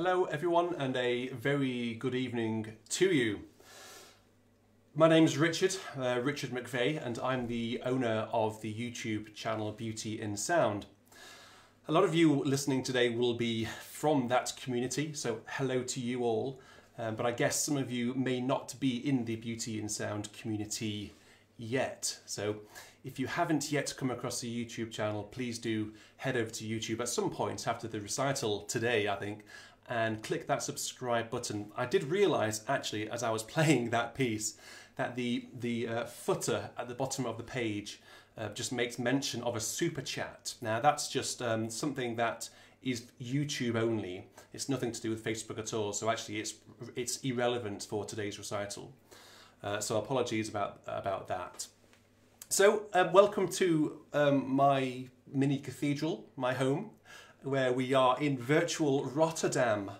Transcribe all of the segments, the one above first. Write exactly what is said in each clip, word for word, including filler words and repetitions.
Hello everyone and a very good evening to you. My name's Richard, uh, Richard McVeigh, and I'm the owner of the YouTube channel Beauty in Sound. A lot of you listening today will be from that community, so hello to you all. Um, but I guess some of you may not be in the Beauty in Sound community yet. So if you haven't yet come across the YouTube channel, please do head over to YouTube at some point after the recital today, I think, and click that subscribe button. I did realise actually as I was playing that piece that the, the uh, footer at the bottom of the page uh, just makes mention of a super chat. Now that's just um, something that is YouTube only. It's nothing to do with Facebook at all, so actually it's, it's irrelevant for today's recital. Uh, so apologies about, about that. So uh, welcome to um, my mini cathedral, my home, where we are in virtual Rotterdam.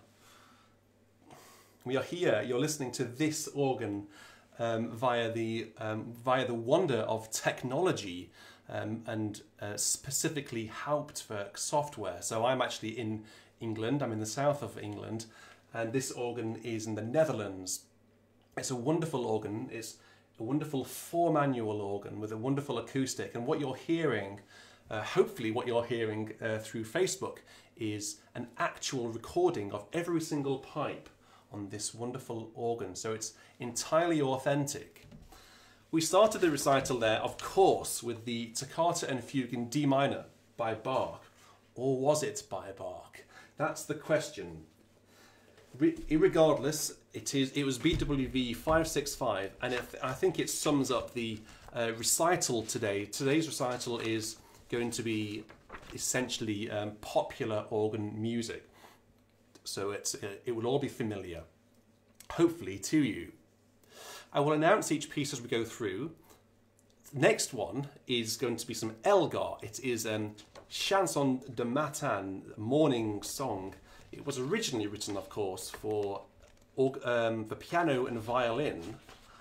We are here, you're listening to this organ um, via, the, um, via the wonder of technology um, and uh, specifically Hauptwerk software. So I'm actually in England, I'm in the south of England, and this organ is in the Netherlands. It's a wonderful organ, it's a wonderful four manual organ with a wonderful acoustic, and what you're hearing, uh, hopefully what you're hearing uh, through Facebook, is an actual recording of every single pipe on this wonderful organ, so it's entirely authentic. We started the recital there, of course, with the Toccata and Fugue in D minor by Bach, or was it by Bach? That's the question. Irregardless, it is. It was B W V five six five, and if, I think it sums up the uh, recital today. Today's recital is going to be essentially um, popular organ music, so it's uh, it will all be familiar, hopefully, to you. I will announce each piece as we go through. Next one is going to be some Elgar. It is um, Chanson de Matin, morning song. It was originally written, of course, for um, for piano and violin,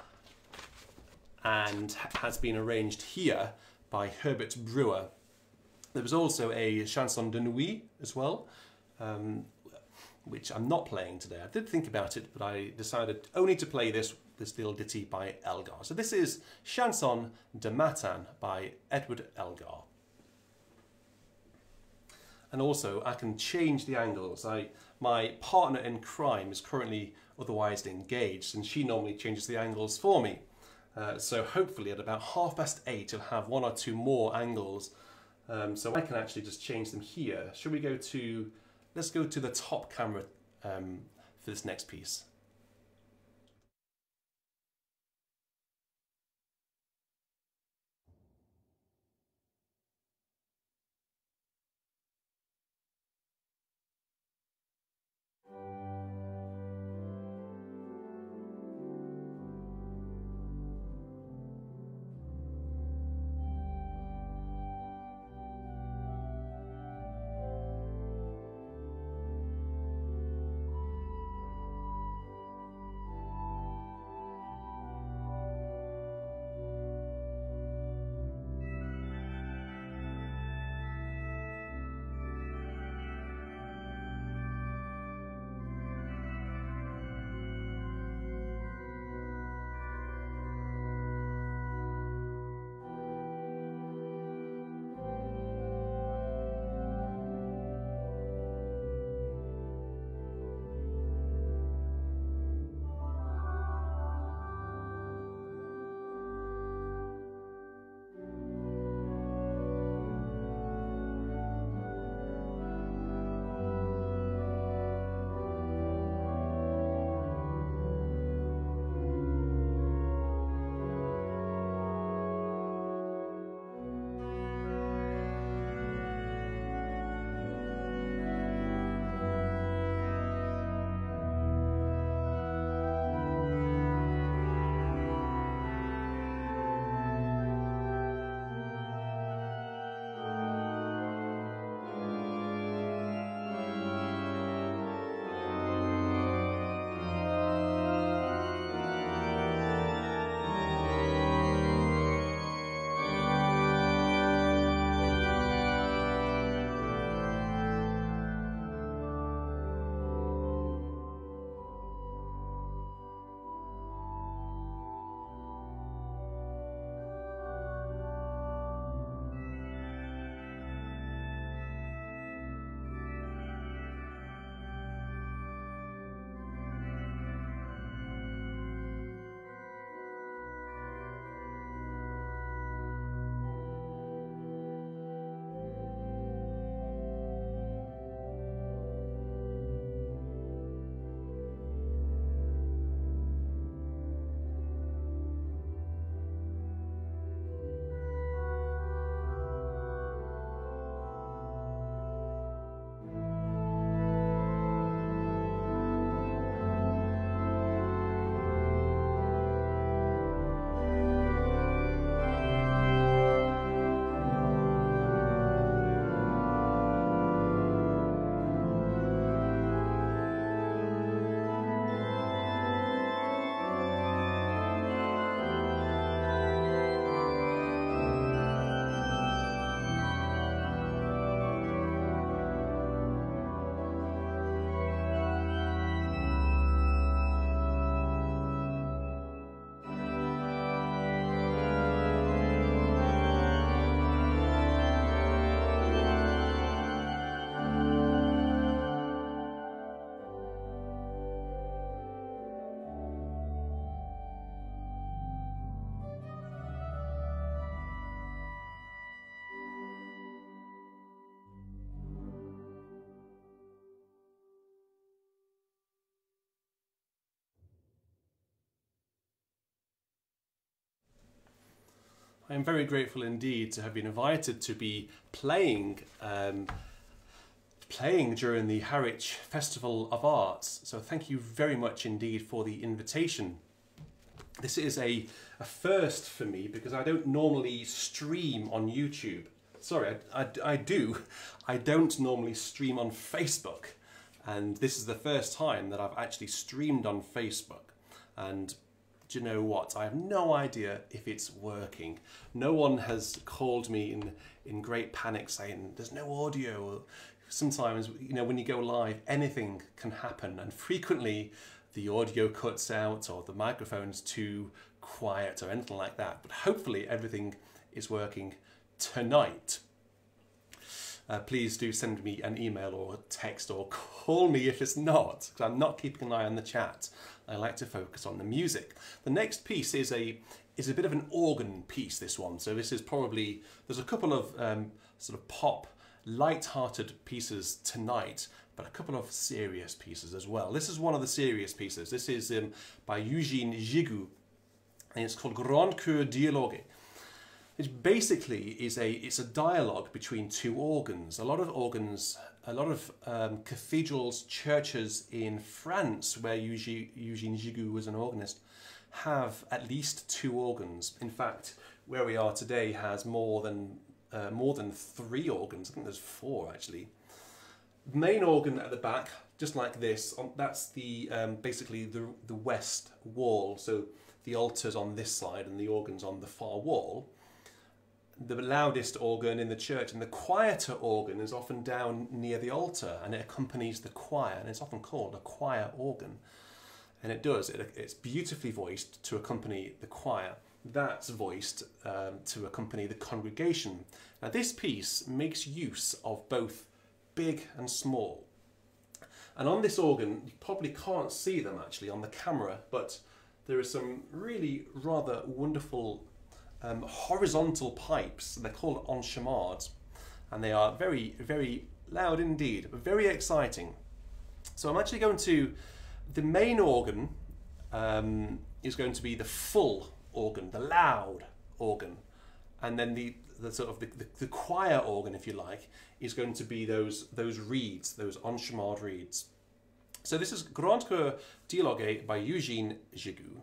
and has been arranged here by Herbert Brewer. There was also a Chanson de Nuit as well, um, which I'm not playing today. I did think about it, but I decided only to play this, this little ditty by Elgar. So this is Chanson de Matin by Edward Elgar. And also, I can change the angles. I, my partner in crime is currently otherwise engaged, and she normally changes the angles for me. Uh, so hopefully at about half past eight, you'll have one or two more angles. Um, so I can actually just change them here. Should we go to, let's go to the top camera um, for this next piece. I am very grateful indeed to have been invited to be playing um, playing during the Harwich Festival of Arts. So thank you very much indeed for the invitation. This is a, a first for me because I don't normally stream on YouTube. Sorry, I, I, I do. I don't normally stream on Facebook. And this is the first time that I've actually streamed on Facebook. And do you know what? I have no idea if it's working. No one has called me in, in great panic saying there's no audio. Sometimes, you know, when you go live, anything can happen. And frequently the audio cuts out or the microphone's too quiet or anything like that. But hopefully everything is working tonight. Uh, please do send me an email or a text or call me if it's not, because I'm not keeping an eye on the chat. I like to focus on the music. The next piece is a is a bit of an organ piece, this one. So this is probably, there's a couple of um, sort of pop, light-hearted pieces tonight, but a couple of serious pieces as well. This is one of the serious pieces. This is um, by Eugene Gigoux, and it's called Grand Chœur Dialogue. It basically is a it's a dialogue between two organs. A lot of organs, a lot of um, cathedrals, churches in France, where Eugene, Eugene Gigoux was an organist, have at least two organs. In fact, where we are today has more than uh, more than three organs. I think there's four actually. Main organ at the back, just like this. On, that's the um, basically the the west wall. So the altar's on this side and the organ's on the far wall. The loudest organ in the church and the quieter organ is often down near the altar, and it accompanies the choir, and it's often called a choir organ. And it does, it, it's beautifully voiced to accompany the choir. That's voiced um, to accompany the congregation. Now this piece makes use of both big and small. And on this organ, you probably can't see them actually on the camera, but there are some really rather wonderful Um, horizontal pipes. They're called enchamardes, and they are very, very loud indeed, but very exciting. So I'm actually going to, the main organ um, is going to be the full organ, the loud organ, and then the, the sort of the, the, the choir organ, if you like, is going to be those those reeds, those enchamard reeds. So this is Grand Chœur Dialogue by Eugene Gigoux.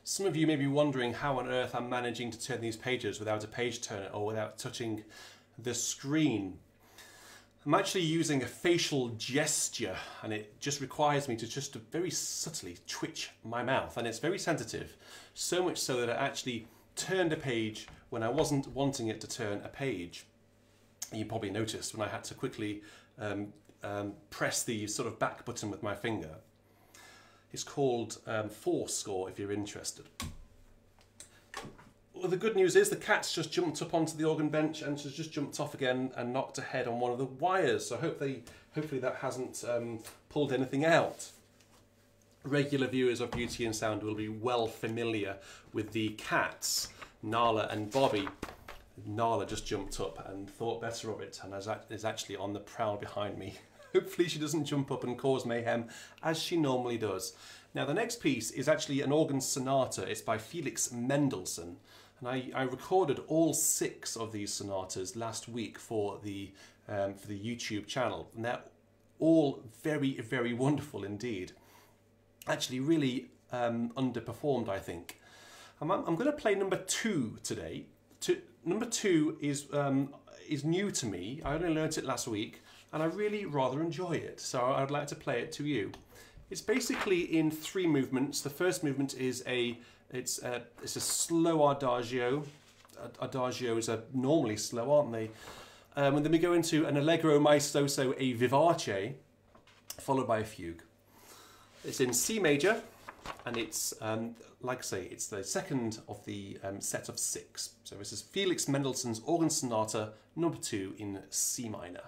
Some of you may be wondering how on earth I'm managing to turn these pages without a page turner or without touching the screen. I'm actually using a facial gesture, and it just requires me to just very subtly twitch my mouth, and it's very sensitive, so much so that I actually turned a page when I wasn't wanting it to turn a page. You probably noticed when I had to quickly um, um, press the sort of back button with my finger. It's called um, Fourscore if you're interested. Well, the good news is the cat's just jumped up onto the organ bench and she's just jumped off again and knocked her head on one of the wires. So hopefully, hopefully that hasn't um, pulled anything out. Regular viewers of Beauty and Sound will be well familiar with the cats, Nala and Bobby. Nala just jumped up and thought better of it and is actually on the prowl behind me. Hopefully she doesn't jump up and cause mayhem as she normally does. Now the next piece is actually an organ sonata. It's by Felix Mendelssohn. And I, I recorded all six of these sonatas last week for the, um, for the YouTube channel. And they're all very, very wonderful indeed. Actually really um, underperformed, I think. I'm, I'm going to play number two today. Two, number two is, um, is new to me. I only learnt it last week and I really rather enjoy it. So I'd like to play it to you. It's basically in three movements. The first movement is a It's a, it's a slow adagio. Adagios are normally slow, aren't they? Um, and then we go into an allegro maestoso, a vivace, followed by a fugue. It's in C major, and it's, um, like I say, it's the second of the um, set of six. So this is Felix Mendelssohn's Organ Sonata number two in C minor.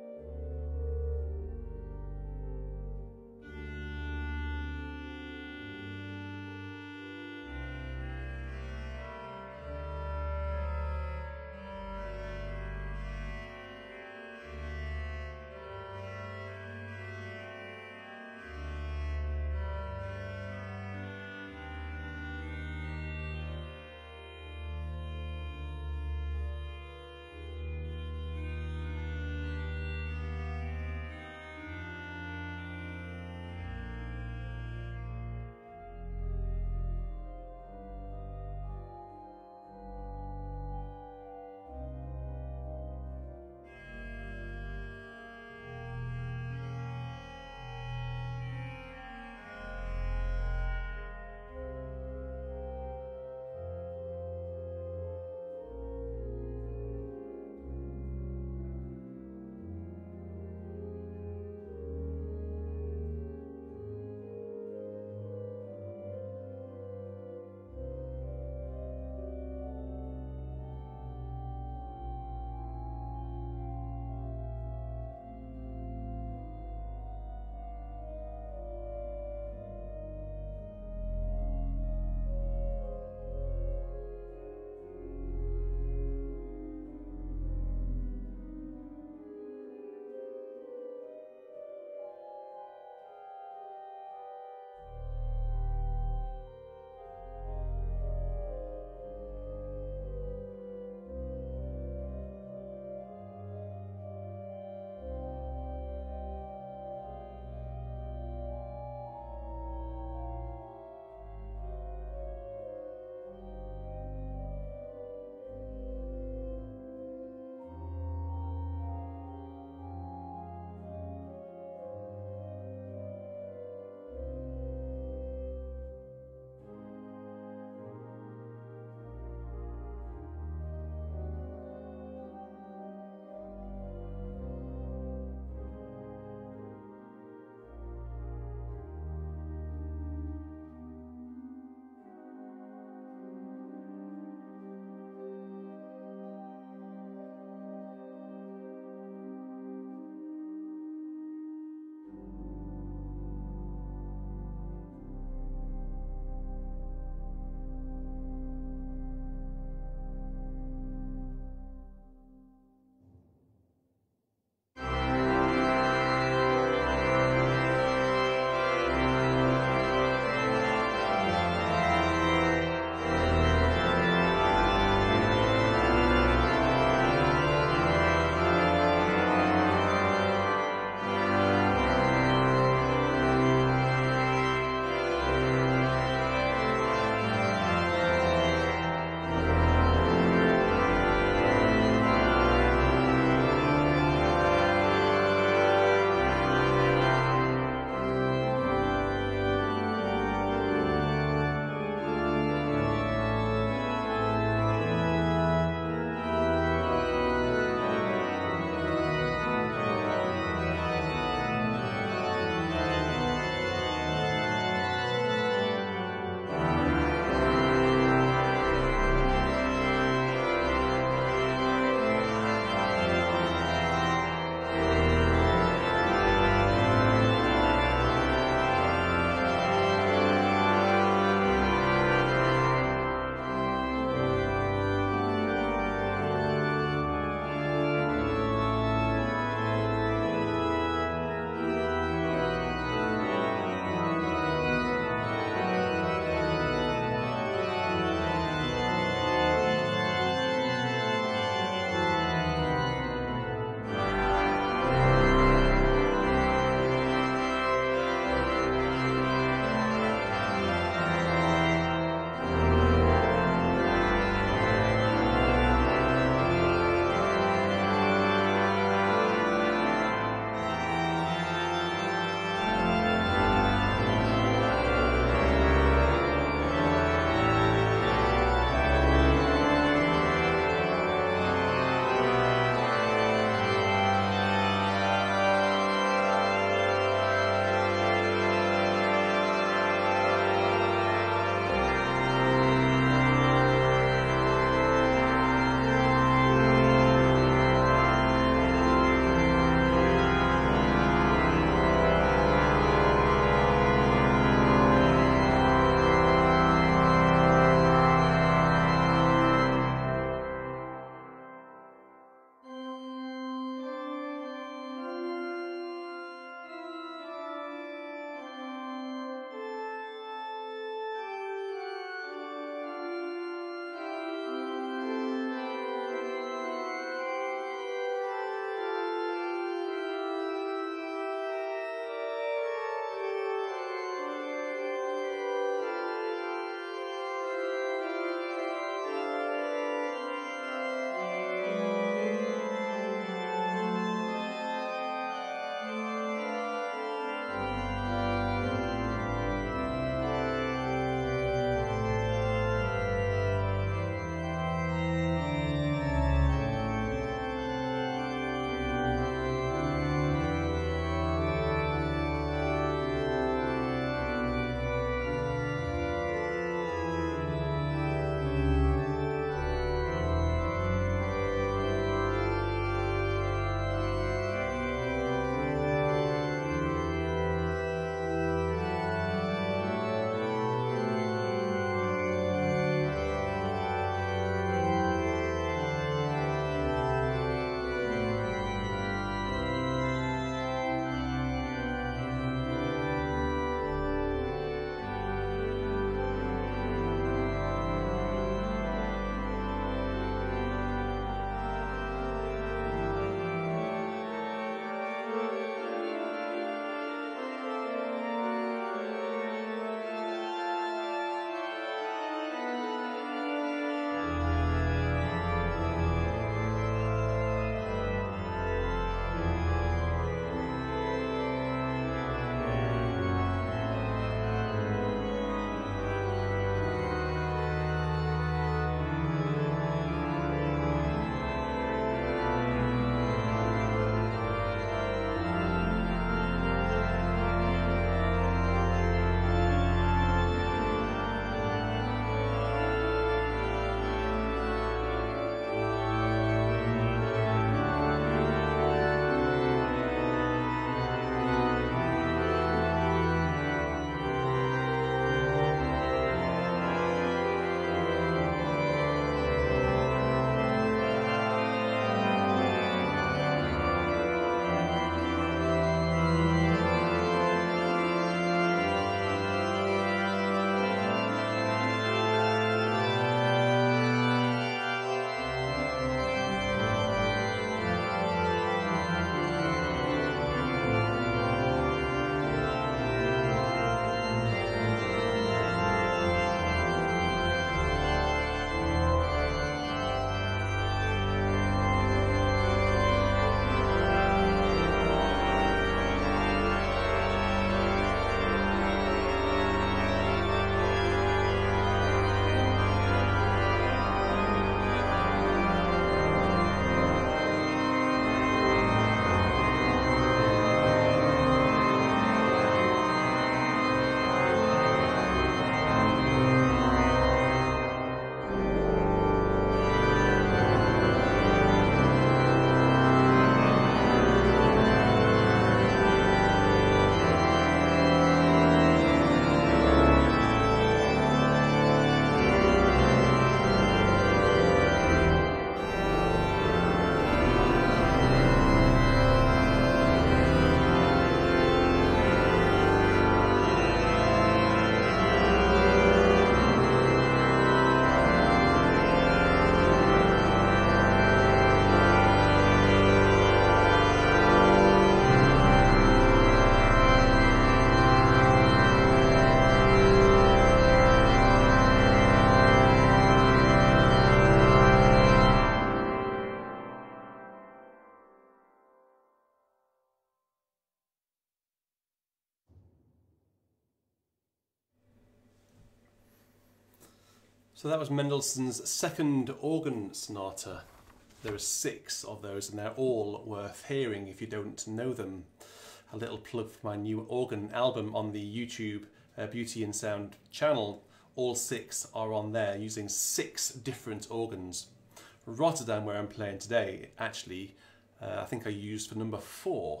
So that was Mendelssohn's Second Organ Sonata. There are six of those and they're all worth hearing if you don't know them. A little plug for my new organ album on the YouTube uh, Beauty in Sound channel. All six are on there using six different organs. Rotterdam, where I'm playing today, actually, uh, I think I used for number four.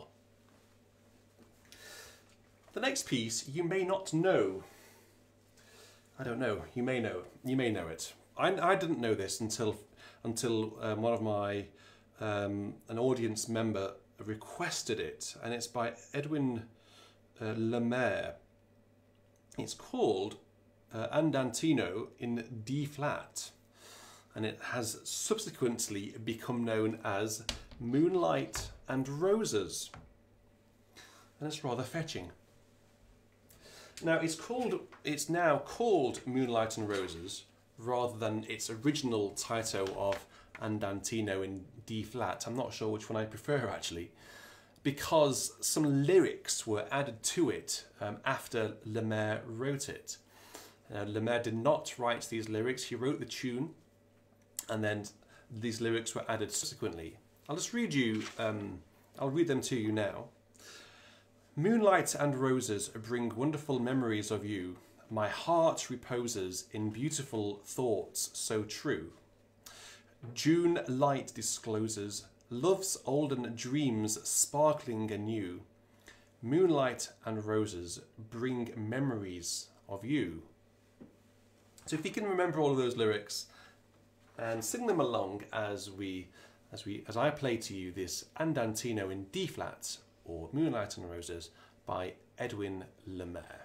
The next piece you may not know. I don't know. You may know. You may know it. I, I didn't know this until until um, one of my um, an audience member requested it, and it's by Edwin uh, Lemaire. It's called uh, Andantino in D flat, and it has subsequently become known as Moonlight and Roses, and it's rather fetching. Now it's called, it's now called Moonlight and Roses rather than its original title of Andantino in D flat. I'm not sure which one I prefer actually, because some lyrics were added to it um, after Lemaire wrote it. Uh, Lemaire did not write these lyrics, he wrote the tune and then these lyrics were added subsequently. I'll just read you, um, I'll read them to you now. Moonlight and roses bring wonderful memories of you. My heart reposes in beautiful thoughts so true. June light discloses love's olden dreams sparkling anew. Moonlight and roses bring memories of you. So if you can remember all of those lyrics and sing them along as we, as we, as I play to you this Andantino in D flat, or Moonlight and Roses by Edwin Lemaire.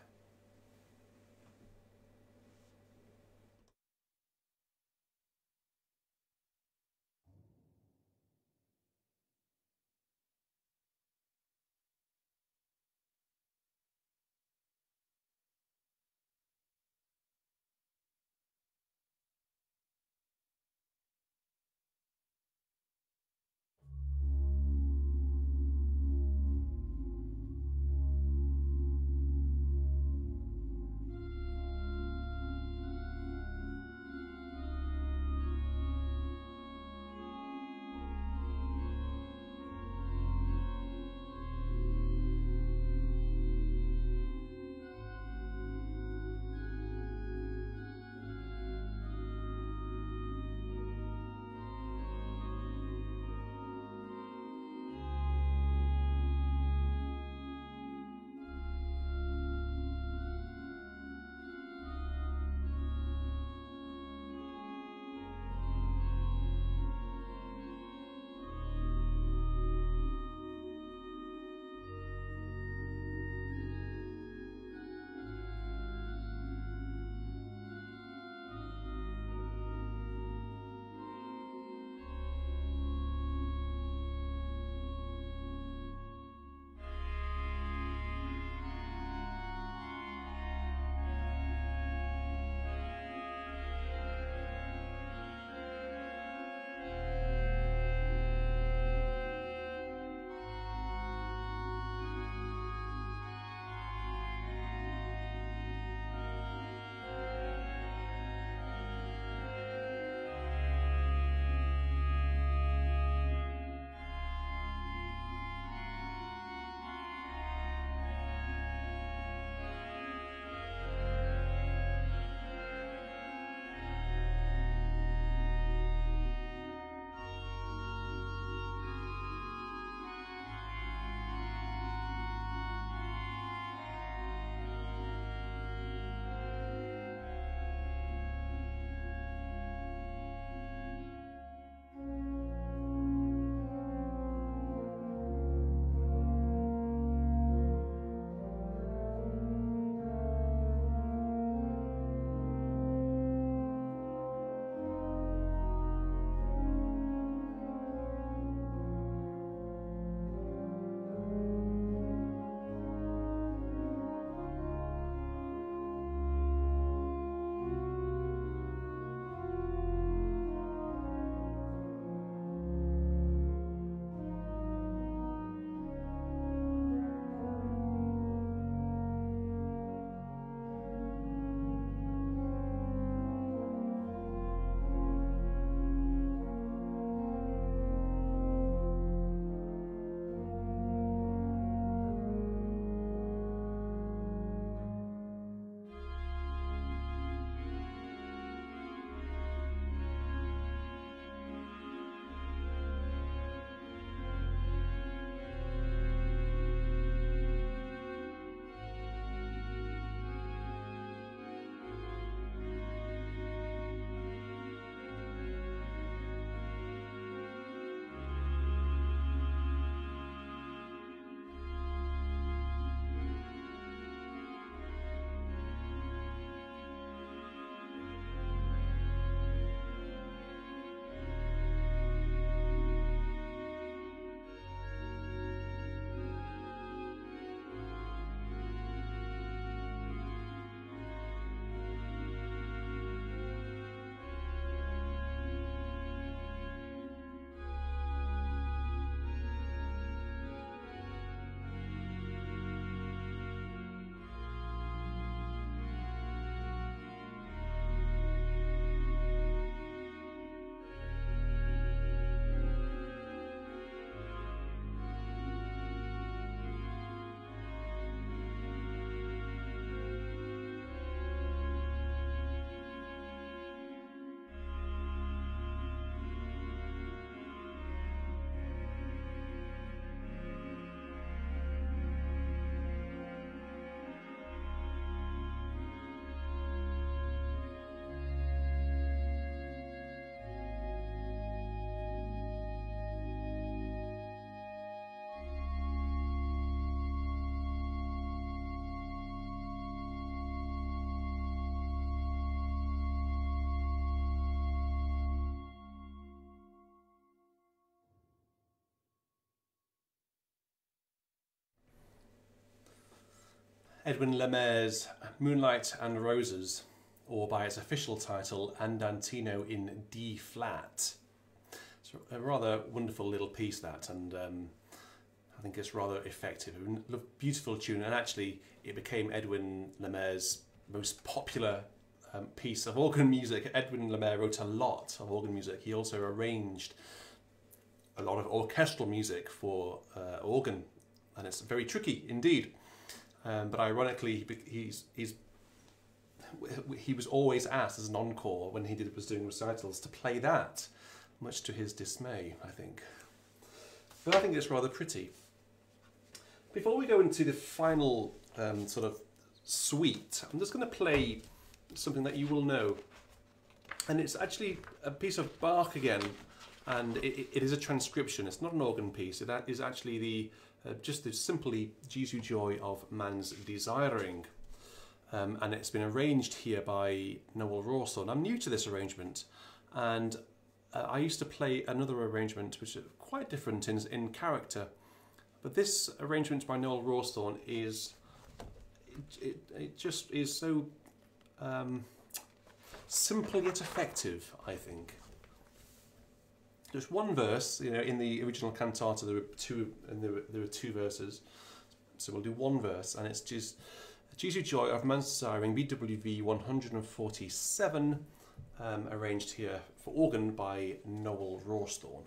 Edwin Lemaire's Moonlight and Roses, or by its official title, Andantino in D flat. It's a rather wonderful little piece, that, and um, I think it's rather effective. A beautiful tune, and actually it became Edwin Lemaire's most popular um, piece of organ music. Edwin Lemaire wrote a lot of organ music. He also arranged a lot of orchestral music for uh, organ, and it's very tricky indeed. Um, but ironically, he's he's he was always asked as an encore when he did was doing recitals to play that, much to his dismay, I think. But I think it's rather pretty. Before we go into the final um, sort of suite, I'm just going to play something that you will know, and it's actually a piece of Bach again, and it, it is a transcription. It's not an organ piece. It is actually the uh, just the simply Jesu joy of man's desiring. Um, and it's been arranged here by Noel Rawsthorne. I'm new to this arrangement, and uh, I used to play another arrangement which is quite different in, in character, but this arrangement by Noel Rawsthorne is, it, it, it just is so um, simple yet effective, I think. There's one verse, you know, in the original cantata there were two, and there were, there were two verses, so we'll do one verse, and it's just Jesu Joy of Man's Desiring, B W V one forty-seven, um, arranged here for organ by Noel Rawsthorne.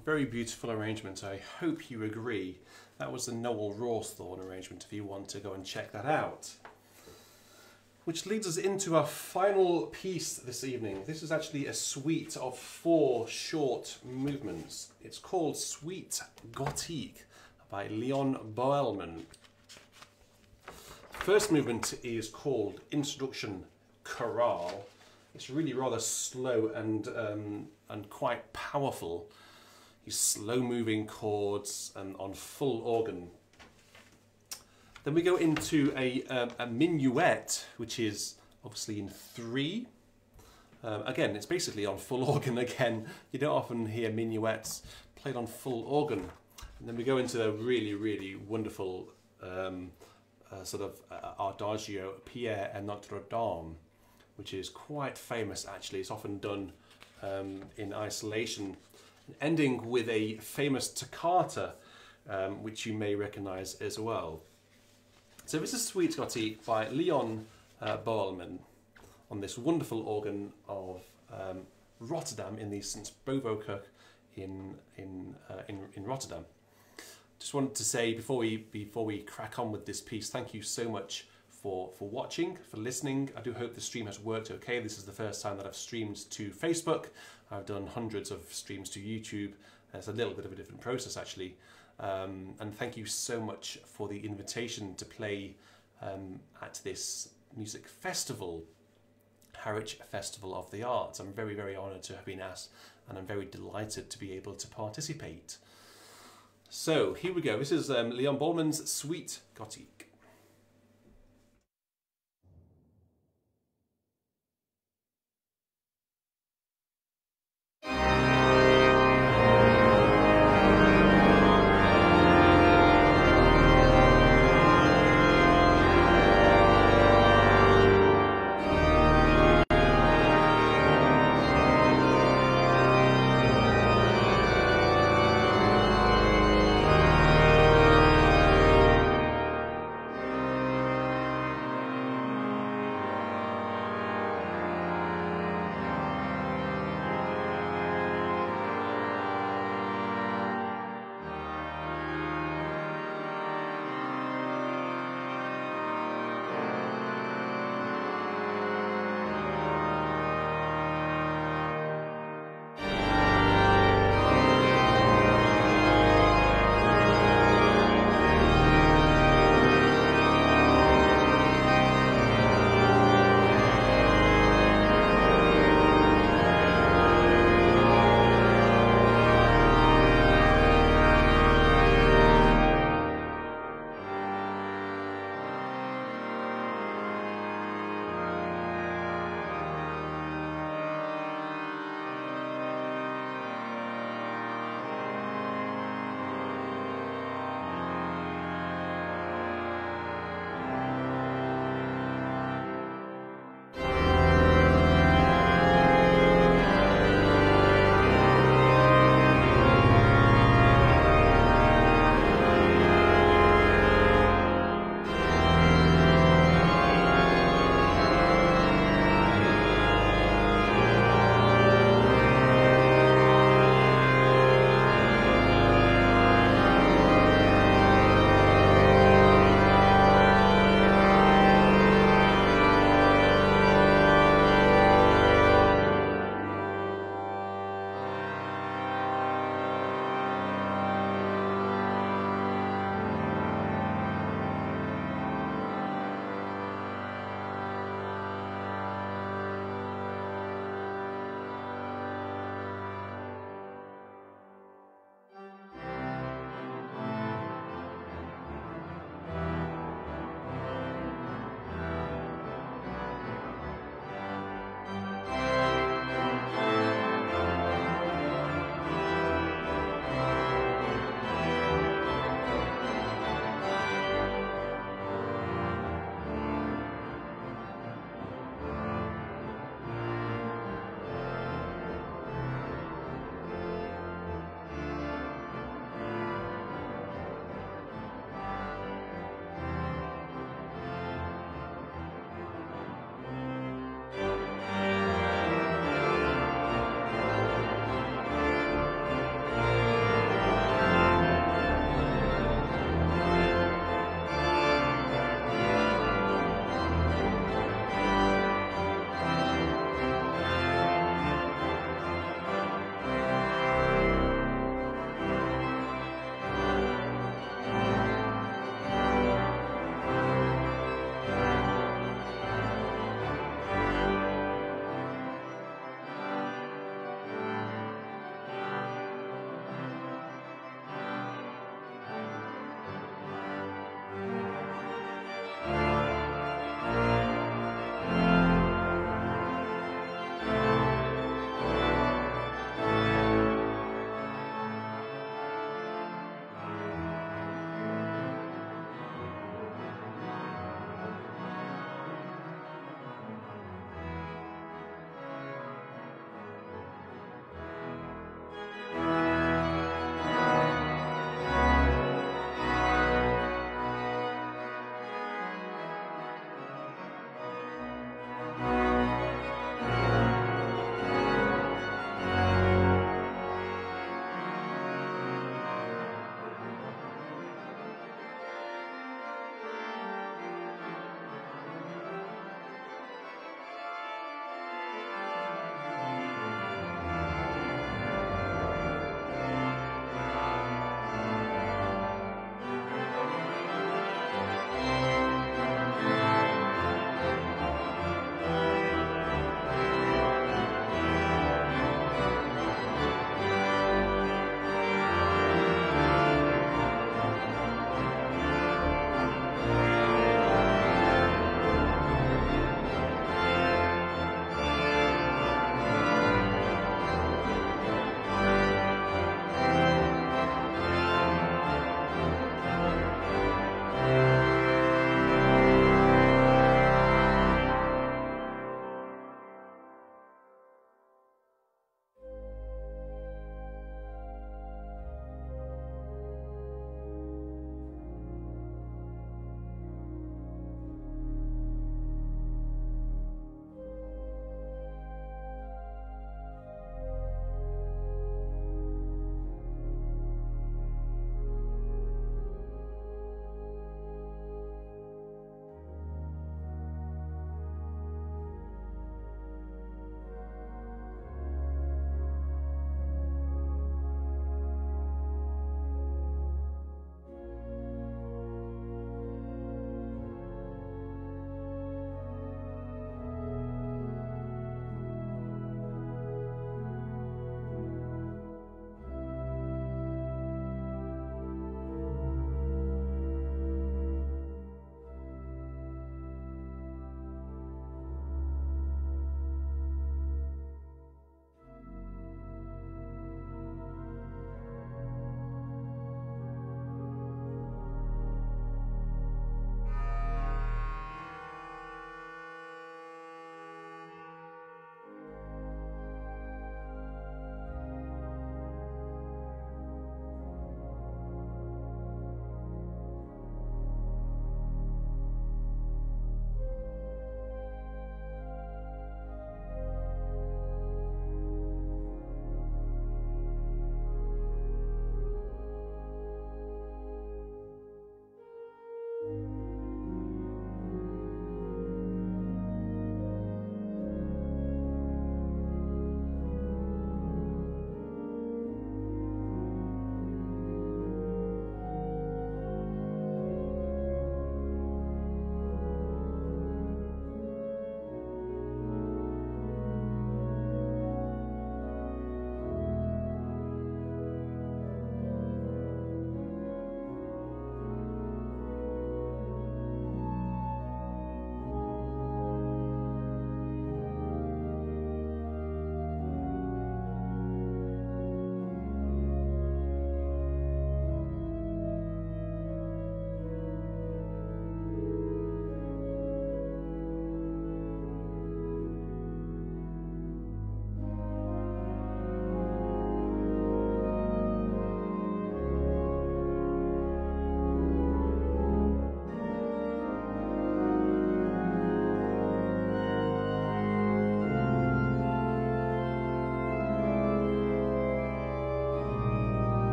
very beautiful arrangement. I hope you agree. That was the Noel Rawsthorne arrangement if you want to go and check that out. Which leads us into our final piece this evening. This is actually a suite of four short movements. It's called Suite Gothique by Leon Boelman. First movement is called Introduction Chorale. It's really rather slow and um, and quite powerful. These slow-moving chords and on full organ. Then we go into a, um, a minuet, which is obviously in three. Um, again, it's basically on full organ again. You don't often hear minuets played on full organ. And then we go into a really, really wonderful um, uh, sort of uh, Adagio, Pierre et Notre Dame, which is quite famous actually. It's often done um, in isolation. Ending with a famous toccata, um, which you may recognise as well. So this is Suite Gothique by Leon uh, Boelman on this wonderful organ of um, Rotterdam in the Saint Bovo in in, uh, in in Rotterdam. Just wanted to say before we before we crack on with this piece, thank you so much for for watching, for listening. I do hope the stream has worked okay. This is the first time that I've streamed to Facebook. I've done hundreds of streams to YouTube. It's a little bit of a different process actually. Um, and thank you so much for the invitation to play um, at this music festival, Harwich Festival of the Arts. I'm very, very honoured to have been asked, and I'm very delighted to be able to participate. So here we go. This is um, Leon Boelman's Suite Gothique.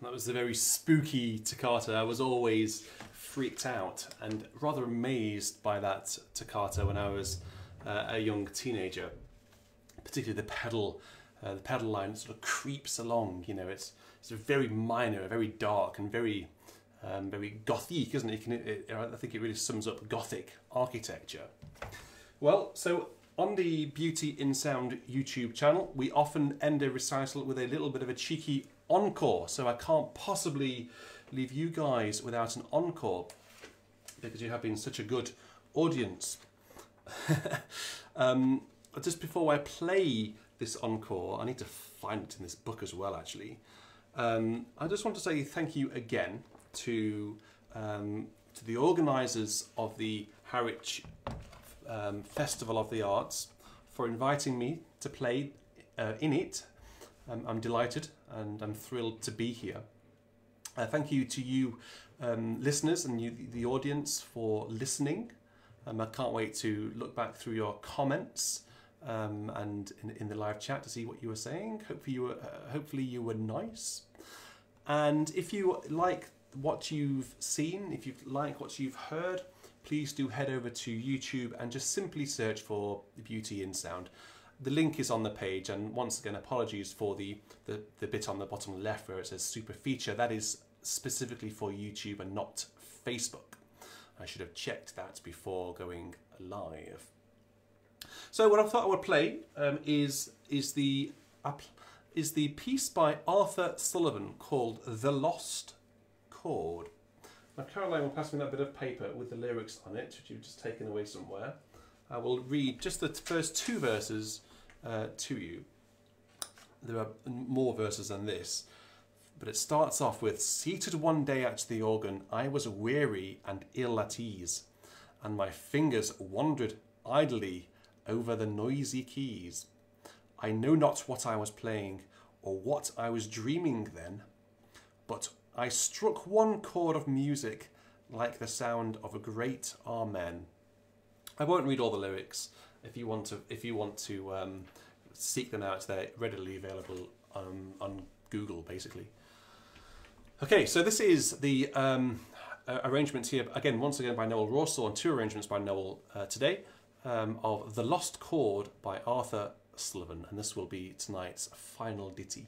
that was a very spooky toccata. I was always freaked out and rather amazed by that toccata when I was uh, a young teenager. Particularly the pedal, uh, the pedal line sort of creeps along. You know, it's it's very minor, very dark, and very um, very gothic, isn't it? It, can, it? I think it really sums up Gothic architecture. Well, so on the Beauty in Sound YouTube channel, we often end a recital with a little bit of a cheeky encore. So I can't possibly leave you guys without an encore because you have been such a good audience. um, just before I play this encore, I need to find it in this book as well, actually. Um, I just want to say thank you again to um, to the organisers of the Harwich um, Festival of the Arts for inviting me to play uh, in it. Um, I'm delighted and I'm thrilled to be here. Uh, thank you to you um, listeners and you, the audience, for listening. Um, I can't wait to look back through your comments um, and in, in the live chat to see what you were saying. Hopefully you were, uh, hopefully you were nice. And if you like what you've seen, if you like what you've heard, please do head over to YouTube and just simply search for Beauty in Sound. The link is on the page, and once again, apologies for the, the, the bit on the bottom left where it says super feature. That is specifically for YouTube and not Facebook. I should have checked that before going live. So what I thought I would play um, is is the is the piece by Arthur Sullivan called "The Lost Chord." Now Caroline will pass me that bit of paper with the lyrics on it, which you've just taken away somewhere. I will read just the first two verses uh, to you. There are more verses than this, but it starts off with, "Seated one day at the organ, I was weary and ill at ease, and my fingers wandered idly over the noisy keys. I know not what I was playing, or what I was dreaming then, but I struck one chord of music like the sound of a great amen." I won't read all the lyrics. If you want to, if you want to um, seek them out, they're readily available um, on Google, basically. Okay, so this is the um, uh, arrangement here, again, once again by Noel Rawsthorne, two arrangements by Noel uh, today, um, of The Lost Chord by Arthur Sullivan, and this will be tonight's final ditty.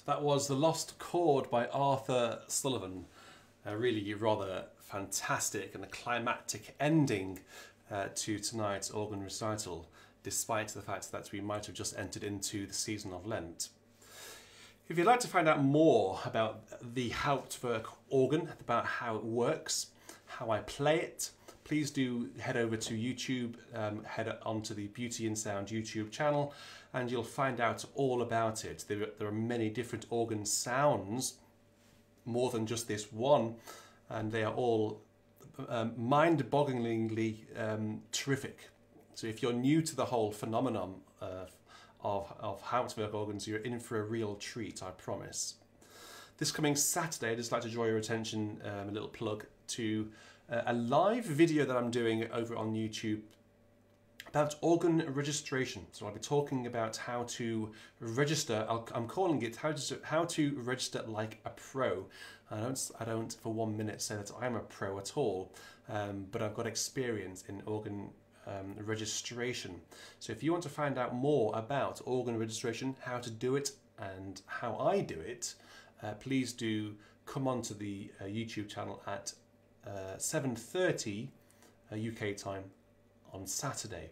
That was The Lost Chord by Arthur Sullivan. A really rather fantastic and a climactic ending uh, to tonight's organ recital, despite the fact that we might have just entered into the season of Lent. If you'd like to find out more about the Hauptwerk organ, about how it works, how I play it, please do head over to YouTube, um, head onto the Beauty in Sound YouTube channel, and you'll find out all about it. There, there are many different organ sounds, more than just this one, and they are all um, mind-bogglingly um, terrific. So if you're new to the whole phenomenon uh, of, of Hauptwerk organs, you're in for a real treat, I promise. This coming Saturday, I'd just like to draw your attention, um, a little plug, to uh, a live video that I'm doing over on YouTube about organ registration. So I'll be talking about how to register. I'll, I'm calling it how to how to register like a pro. I don't I don't for one minute say that I'm a pro at all, um, but I've got experience in organ um, registration. So if you want to find out more about organ registration, how to do it, and how I do it, uh, please do come onto the uh, YouTube channel at uh, seven thirty uh, U K time on Saturday.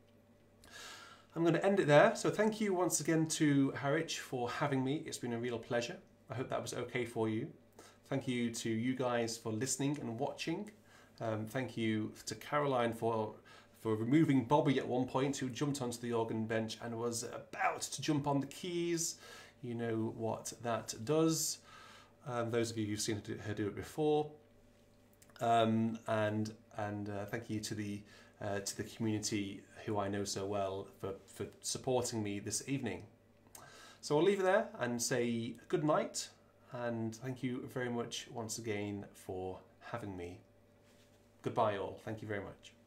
I'm going to end it there. So thank you once again to Harwich for having me. It's been a real pleasure. I hope that was okay for you. Thank you to you guys for listening and watching. Um, thank you to Caroline for for removing Bobby at one point, who jumped onto the organ bench and was about to jump on the keys. You know what that does. Um, those of you who've seen her do it before. Um, and and uh, thank you to the uh, to the community who I know so well for, for supporting me this evening. So I'll leave it there and say good night, and thank you very much once again for having me. Goodbye all. Thank you very much.